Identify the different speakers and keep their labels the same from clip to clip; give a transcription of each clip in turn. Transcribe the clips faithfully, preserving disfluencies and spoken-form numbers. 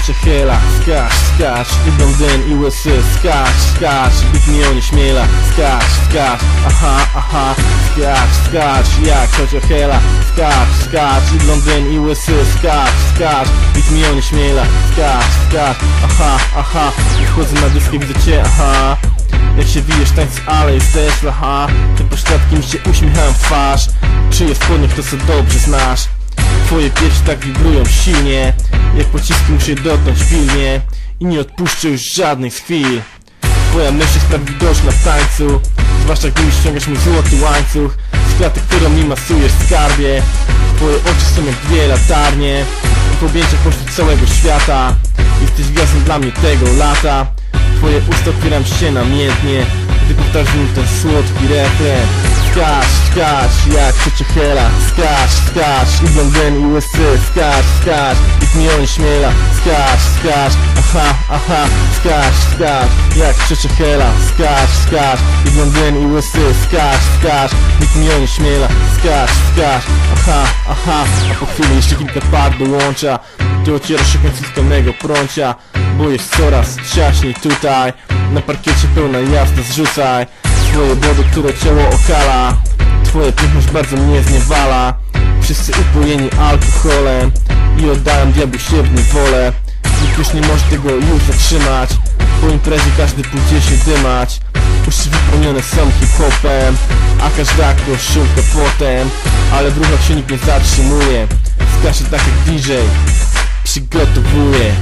Speaker 1: przechyla. Skacz, skacz, i blondyn, i łysy. Skacz, skacz, bit mi o nie śmiela. Skacz, skacz, aha, aha. Skacz, skacz, jak to przechyla. Skacz, skacz, i blondyn, i łysy. Skacz, skacz, bit mi o nie śmiela. Skacz, skacz, aha, aha. I wchodzę na dyskę, widzę cię, aha. Jak się wijesz tańc, ale jesteś lacha. Te pośladki mi się uśmiechają w twarz. Czyje spodnie, to co dobrze znasz. Twoje piersi tak wibrują silnie. Jak pociski muszę je dotknąć pilnie. I nie odpuszczę już żadnych z chwil. Twoja myśl jest tak widoczna w tańcu. Zwłaszcza gdy mi ściągasz mój złoty łańcuch z klaty, którą mi masujesz w skarbie. Twoje oczy są jak dwie latarnie. W objęciach pośród całego świata. Jesteś gwiazdą dla mnie tego lata. Twoje usta otwieram się namiętnie, gdy powtarzasz mi ten słodki refren. Skacz, skacz, jak przeciechela. Skacz, skacz, i blondyn, i łysy. Skacz, skacz, bit mi o nie śmiela. Skacz, skacz, aha, aha. Skacz, skacz, jak przeciechela. Skacz, skacz, i blondyn, i łysy. Skacz, skacz, bit mi o nie śmiela. Skacz, skacz, aha, aha. A po chwili jeszcze kilka par dołącza. Ty ocierasz się końcówkę mego prącia, bo jest coraz ciaśniej tutaj. Na parkiecie pełna jazda, zrzucaj swoje body, które ciało okala. Twoja piękność bardzo mnie zniewala. Wszyscy upojeni alkoholem i oddają diabłu się w niewolę. Nikt już nie może tego już zatrzymać. Po imprezie każdy pójdzie się dymać. Uszy wypełnione są hip-hopem, a każda koszulka potem. Ale w ruchach się nikt nie zatrzymuje. Skacze tak jak D J przygotowuje.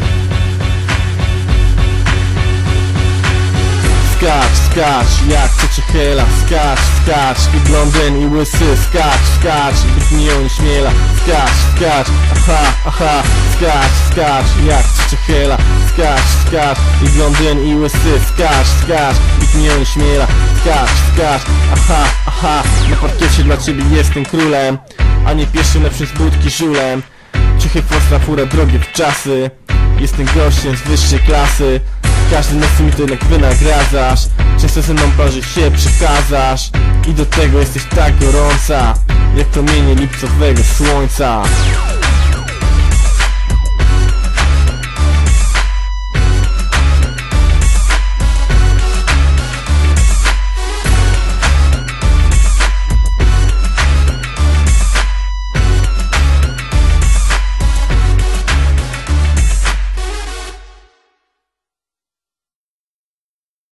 Speaker 1: Skacz, skacz, jak przechyla. Skacz, skacz, i blondyn, i łysy. Skacz, skacz, bit mi o nie śmiela. Skacz, skacz, aha, aha. Skacz, skacz, jak przechyla. Skacz, skacz, i blondyn, i łysy. Skacz, skacz, bit mi o nie śmiela. Skacz, skacz, aha, aha. Na parkiecie dla ciebie jestem królem, a nie pierwszym lepszym z budki żulem. Ciuchy, fostra, fura, drogie w czasy. Jestem gościem z wyższej klasy. Każdy nocy mi to jednak wynagradzasz. Często ze mną parzy się przekazasz. I do tego jesteś tak gorąca, jak promienie lipcowego słońca.